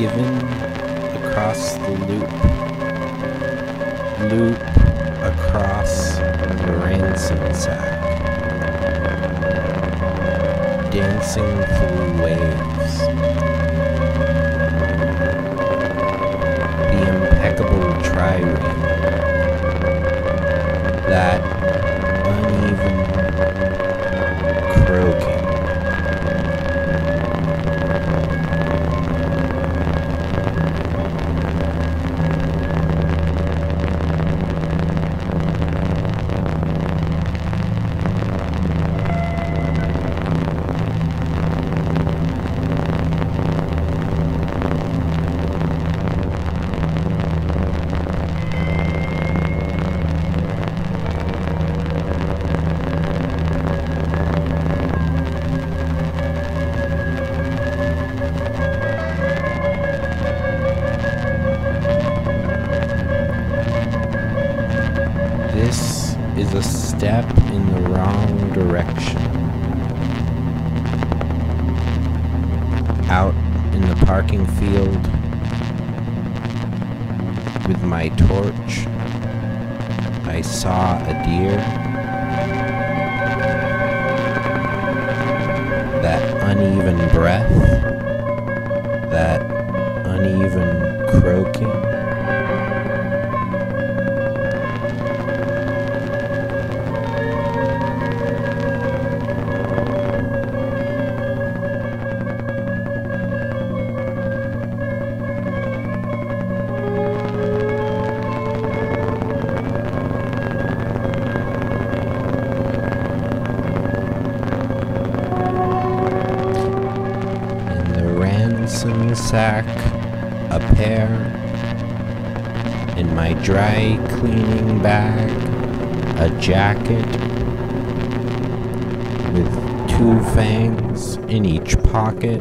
given across the loop across the ransom sack, dancing through waves, the impeccable trireme, that uneven croaking. This is a step in the wrong direction. Out in the parking field with my torch, I saw a deer. That uneven breath, that uneven croaking. Ransom sack, a pear, in my dry cleaning bag, a jacket with 2 fangs in each pocket,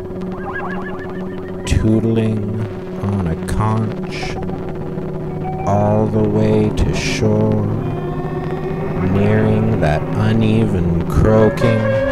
tootling on a conch, all the way to shore, nearing that uneven croaking.